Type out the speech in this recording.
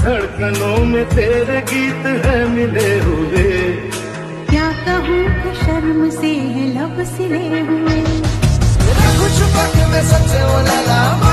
धड़कनों में तेरे गीत है मिले हुए। क्या कहूँ कि शर्म से है लब सिले हुए। कुछ वक्त में सच्चे वो लगा